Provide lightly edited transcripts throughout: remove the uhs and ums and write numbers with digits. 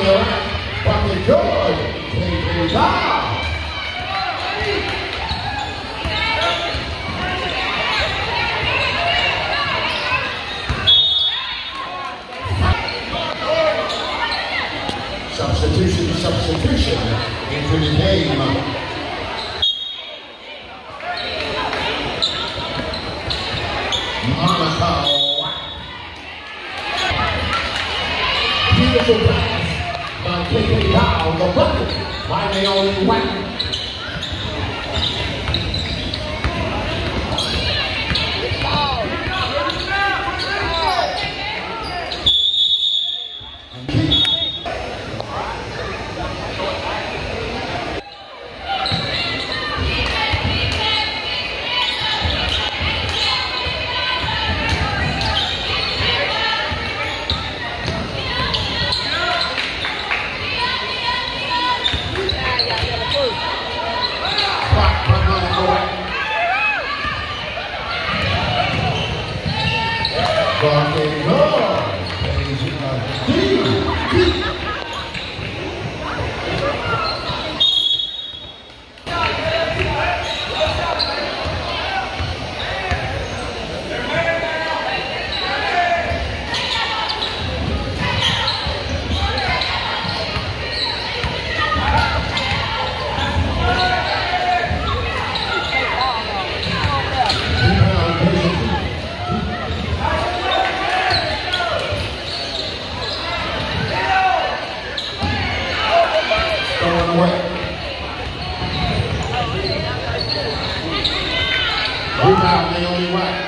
Bucket George, KK Dow. Substitution into the game. Monaco. Beautiful pass by KK Dow, the bucket by Naomi White. Rebound, Naomi White.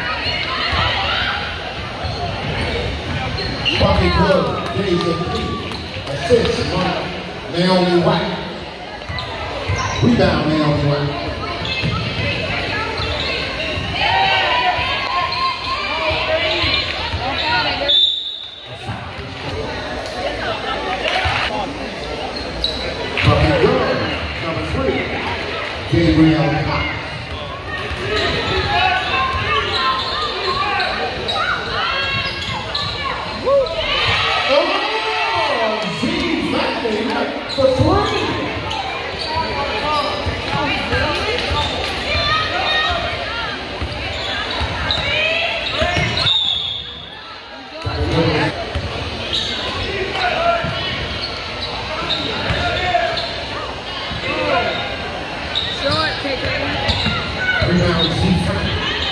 Bucket good, Deja Lee. Assist, Naomi White. Rebound, Naomi White. Bucket good, number 3, Gabriel Cox. For 3. Rebound, Z-Frank.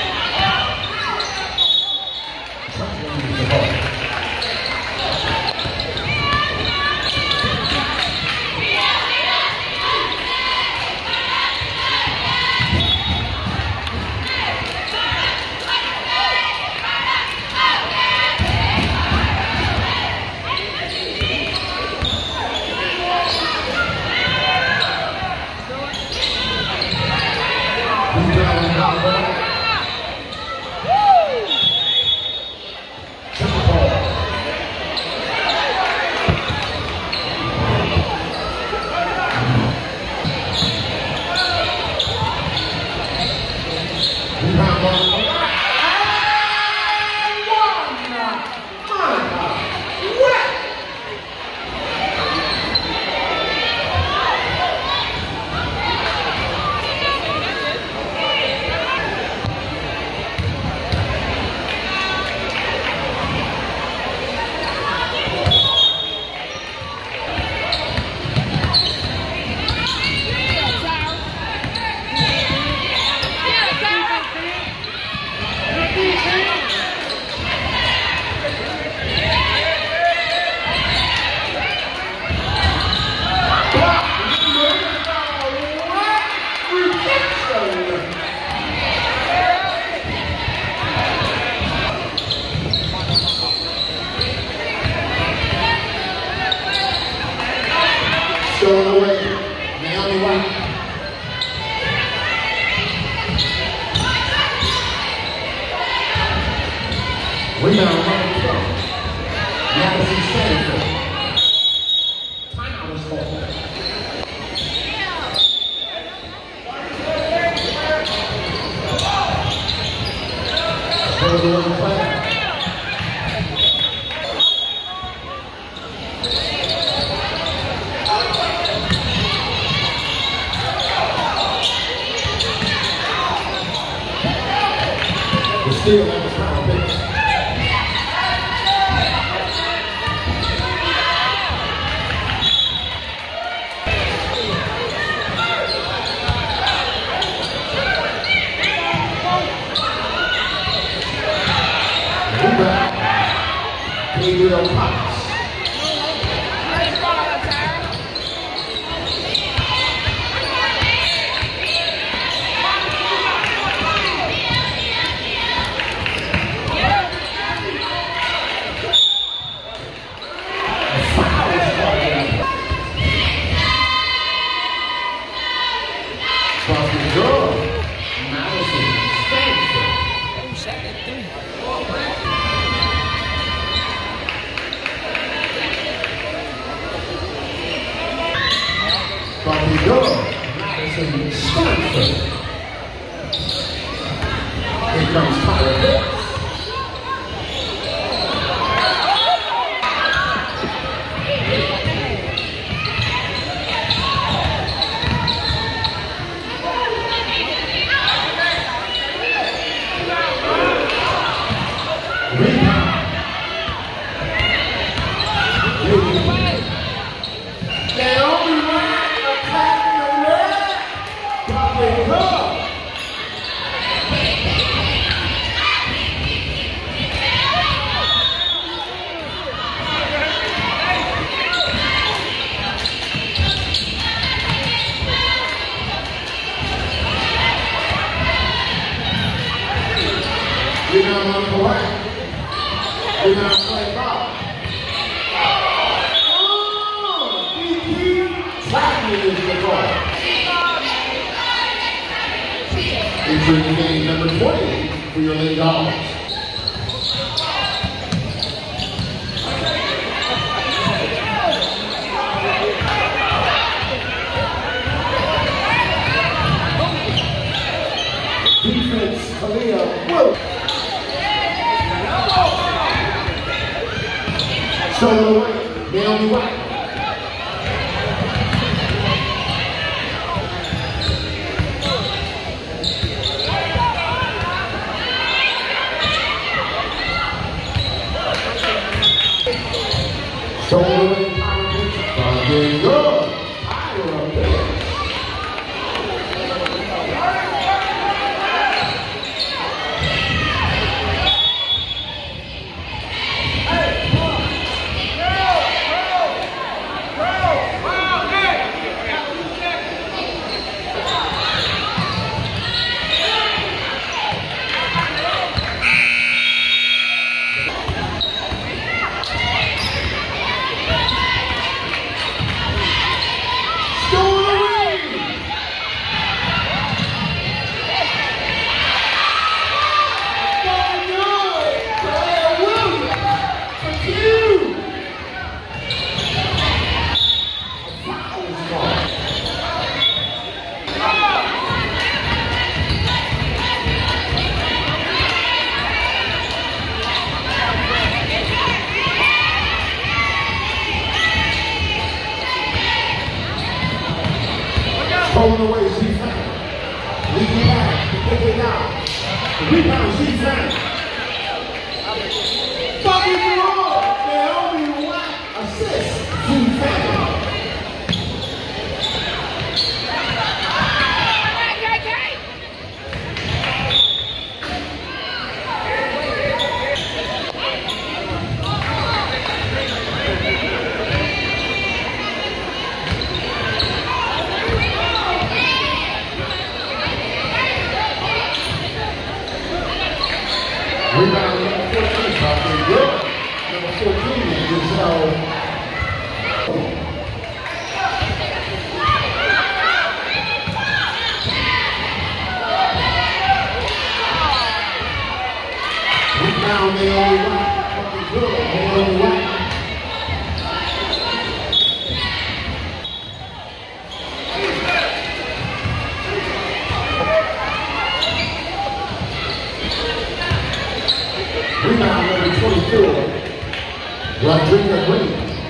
Stolen away, Naomi White. Rebound, number 12, Madison Stanford. Timeout is called. Stolen away, play. Still have a foul pick. Gabriel Cox. Madison Stanford. Here comes Tyler Hicks. We're not on the way. We're not playing ball. DQ tackling is the ball. Entering game number 20 for your Lady Dogs. Defense, Kalia Wilk. Solo away, Naomi White. Solo away, fucking good. Tyler Hicks. Pulling away, she's found. Leaking back, pick it down. The rebound, she's found. Fucking wrong! Naomi White assist, she's found. Rebound number 14, Dr. Good. Number 14 is Giselle. Rebound Naomi White. Dr. Good, Naomi White. Rebound number 24, Rodrigo Green.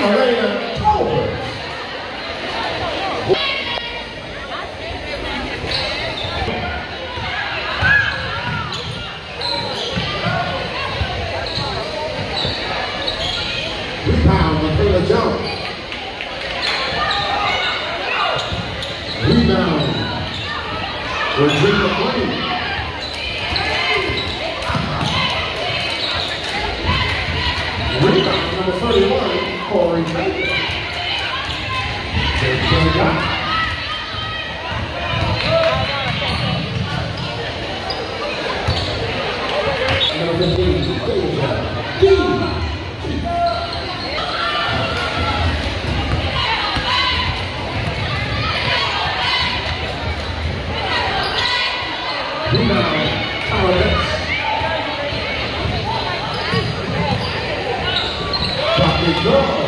Elena Tolbert. Rebound, Michaela Jones. Rebound, Virginia Green. Rebound, number 31, Corey Baker. Number 15, Deja D. Rebound, Tyler Betts. Pocket girl,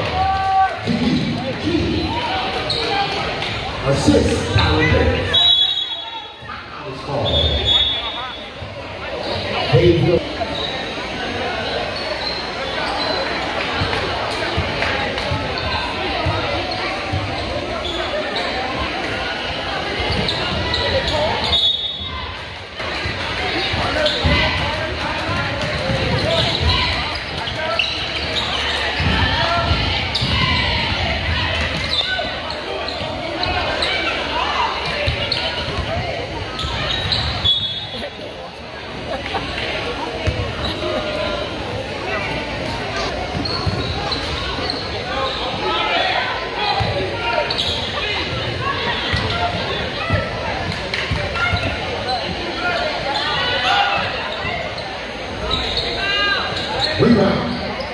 G. Assist, Tyler Betts. Foul is called. Dave. Rebound.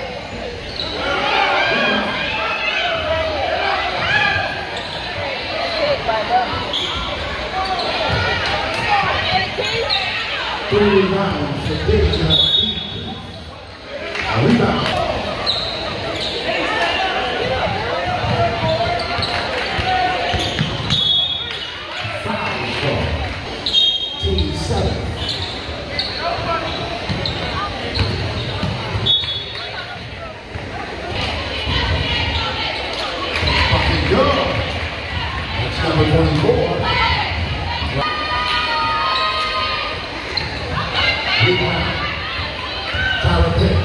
Three rebounds for Deja D. A rebound. Foul shot. Team 7. That's number 24. Rebound. Tyler Pitt.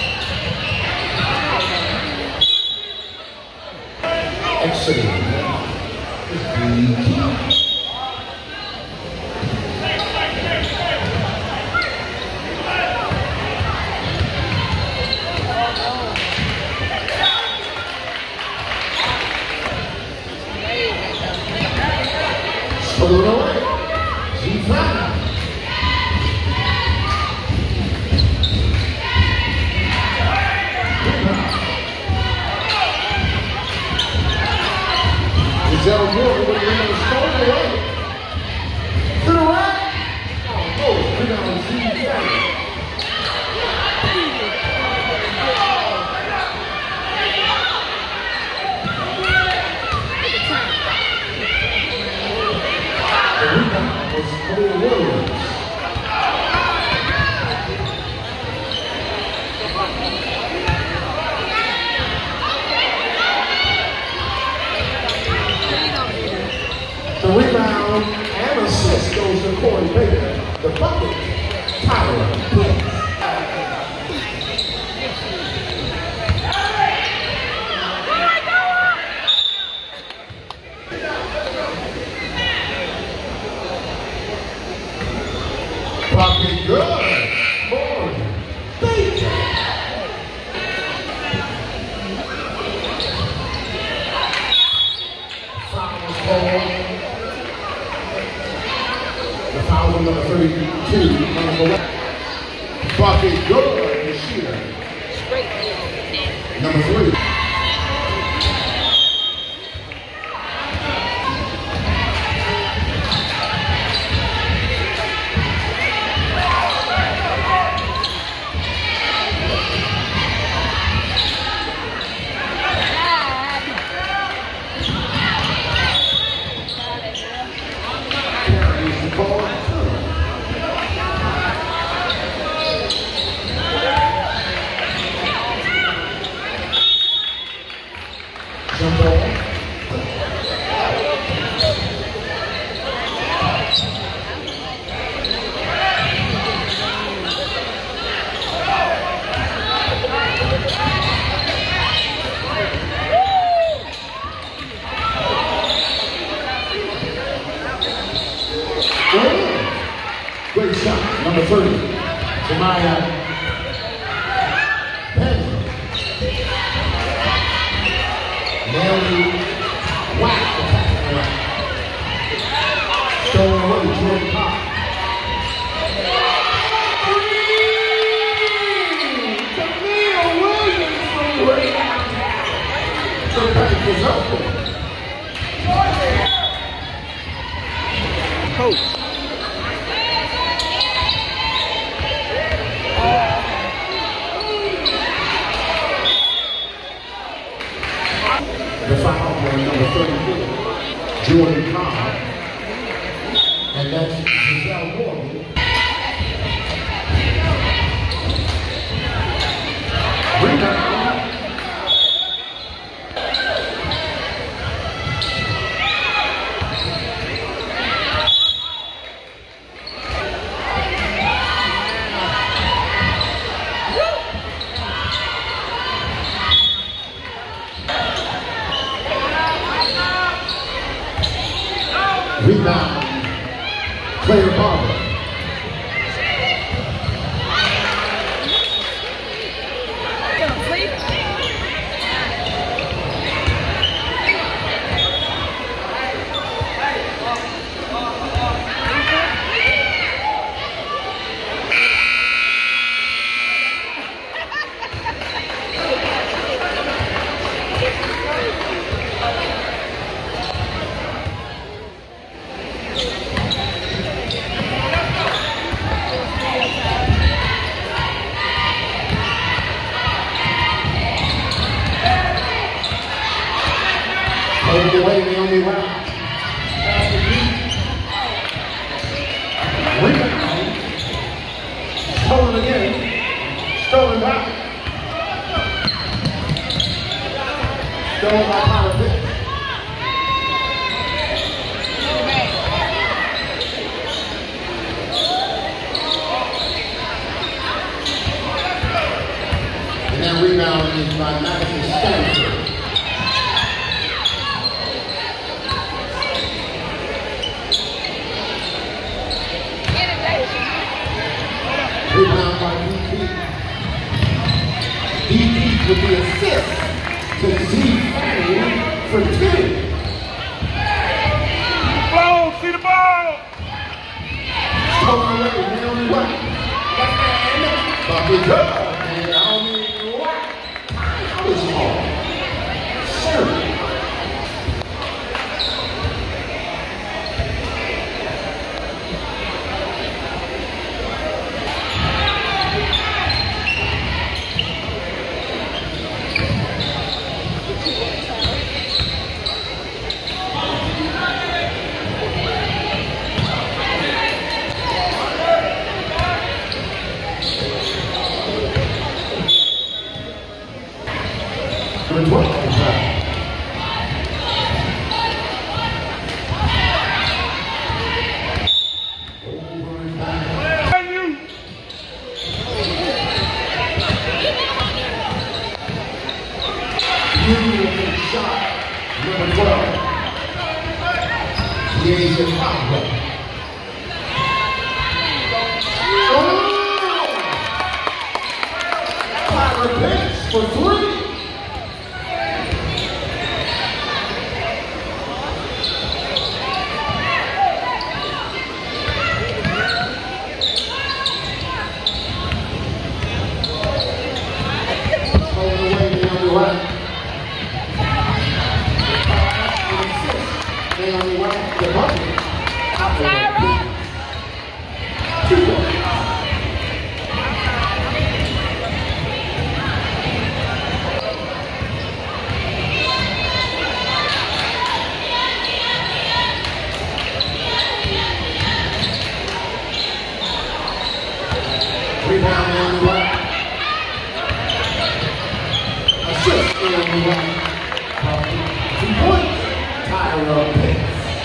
Excellent. Pulling away. G5. Giselle Moore with the stolen away. To the right. Oh, rebound G5. The rebound was Cole Williams. The rebound and assist goes to Corey Baker. The bucket, Tyler Pitt. Bucket good. Corey Baker. Foul was called. The foul on number 32, Bucket good, the shooter. Number 3. Jump ball. Great shot, number 30. Jemiah Penn. Naomi White attacking around. Stolen away, Jordan Cox. Camille Williams from way downtown. The bank is open. Coach. The foul on number 34, Jordan Cobb, and that's Giselle Morgan. Rebound. Rebound, Claire Barber. Hold away, Naomi White. Rebound. Stolen again. Stolen back. Stolen by Tyler Pitts. And that rebound is by Madison Stanford. Rebound by DP. DP with the assist to Z Fanning for 2. Ball, see the ball! Stolen away, Naomi White. Left hand, bucket up, and Naomi White. How is all? Serving. Number 12. Beautiful shot. Number 12. Jason Howard. Tyler Pitts for 3. Naomi White, the bucket. Rebound, Naomi White. Assist, Naomi White. Tyra Pitts.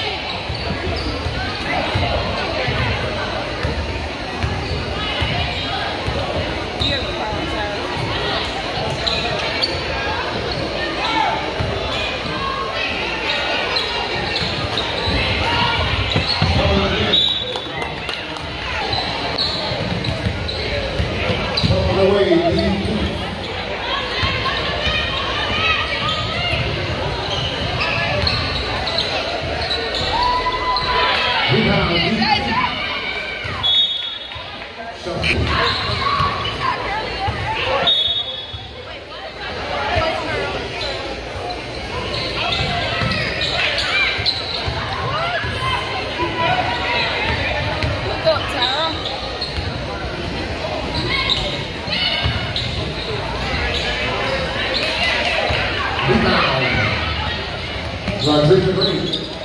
Rodrigo Green.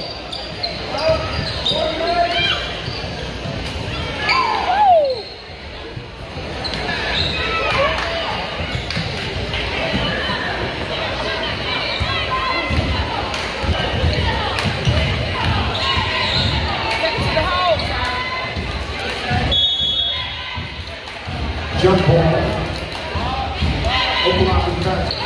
Jump ball. Open up his back.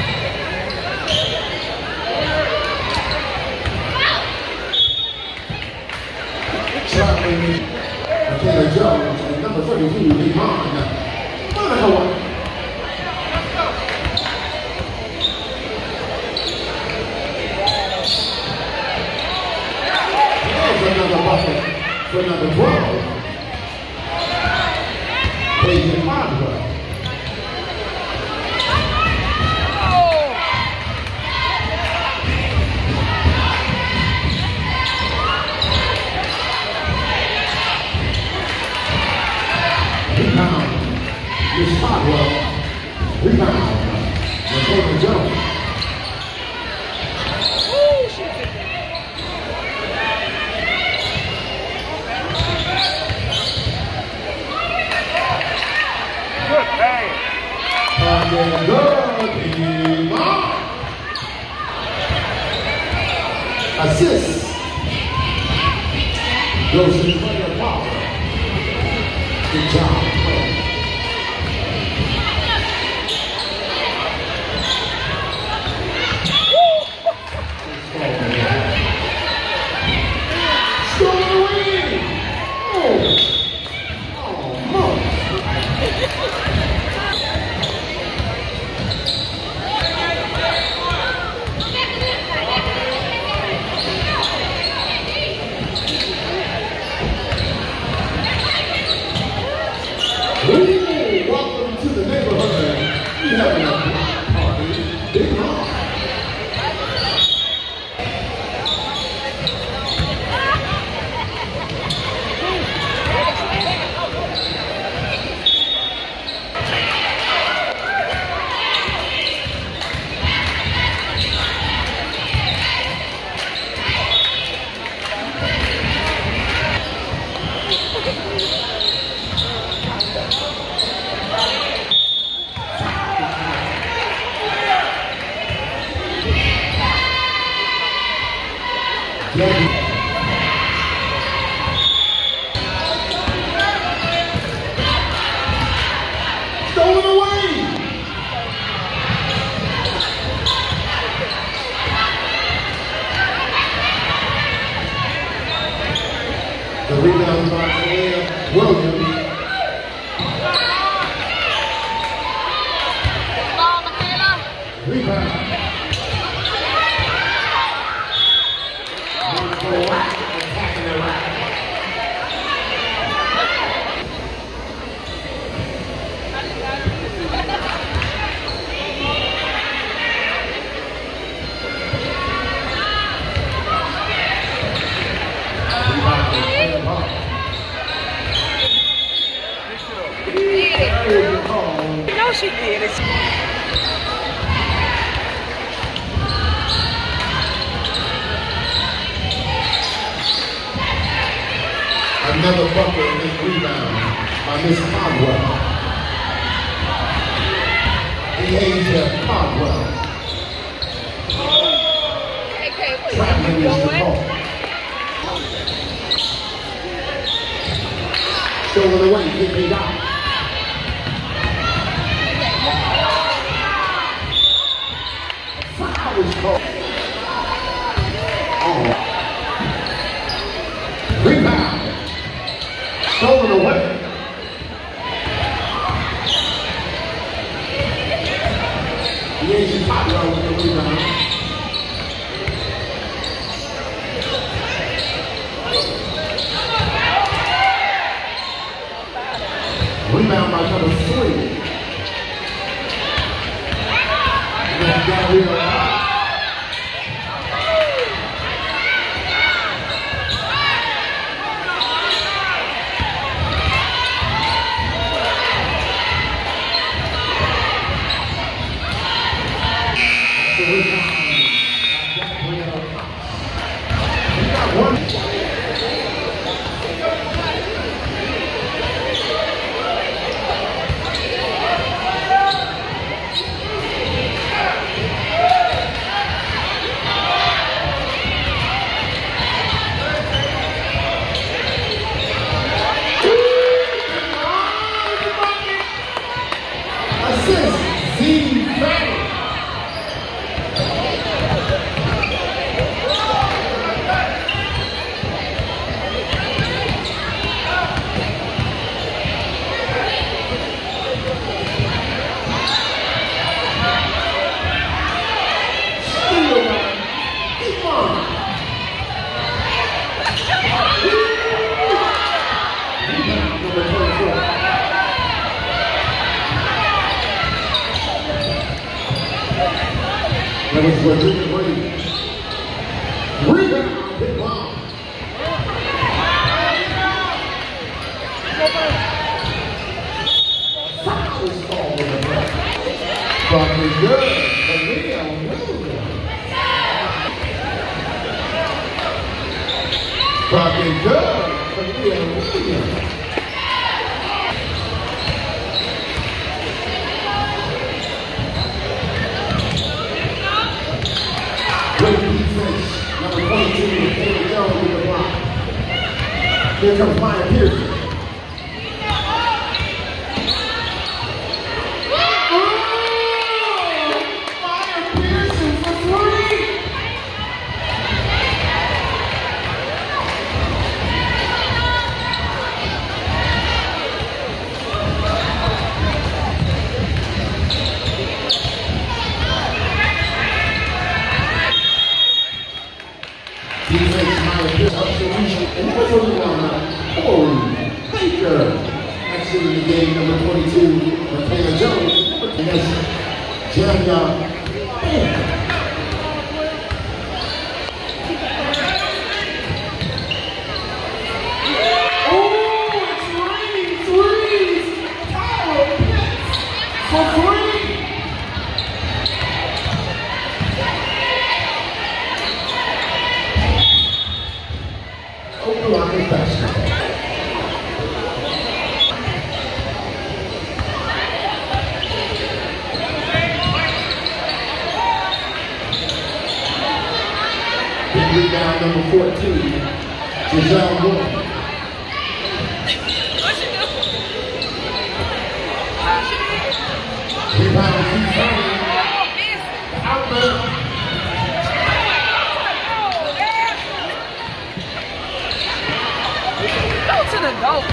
Taylor Jones and number 32, Limon Monaco. There's another bucket for number 12. Peyton Madra. Miss Caldwell, rebound, Taylor Jones. Good pass. Assist. Goes to the player power. Good job. Welcome to the neighborhood. We have a block party. Big Mom. Stolen away! The rebound by Williams. Rebound. Attacking the rack. You know she did it. Another bucket in this rebound by Miss Caldwell. Asia Caldwell. Traveling is the call. Stolen away, Kicking down. Foul is called. Oh. Rebound. Stolen away. The Asian Popular with the rebound. Rebound by number 3. That was Rodrigo Williams. Rebound, hit bomb. Foul is called with a break. Fucking good. Leo Williams. Fucking good. Leo Williams. Great defense, number 22, David Jones with the block. Here comes Maya Pearson. Maya Pearson for 3! Defense, Maya Pearson, substitution, and there's only one, Corey Baker. Actually in the game, number 22, Michaela Jones, and that's Jamia Bam. Oh, it's raining threes! Tyler Pitts for 3! Oklahoma basketball. Big rebound number 14, Giselle Moore. Rebound keeps coming. Outlet. Go to the goal.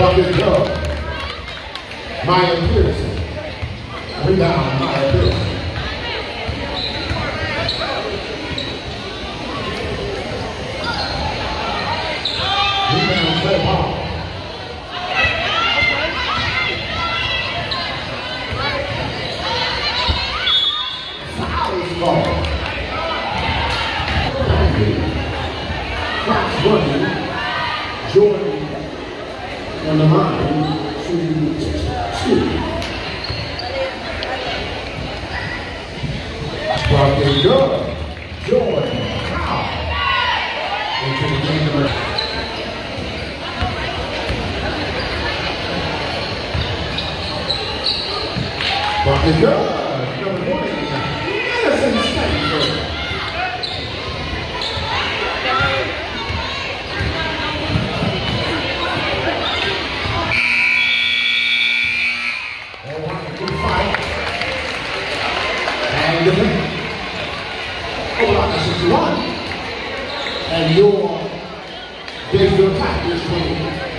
Bucket Dub. Maya Pearson. Rebound, Maya Pearson. Rebound, Claire Paul. Foul is called. Fox running. Jordan on the line to 2. Bucket Dub. Jordan foul into the game number. Bucket Dub, number 1, Madison Stanford. All right, good fight. And the win. Over 61. And your Bayfield Tigers win.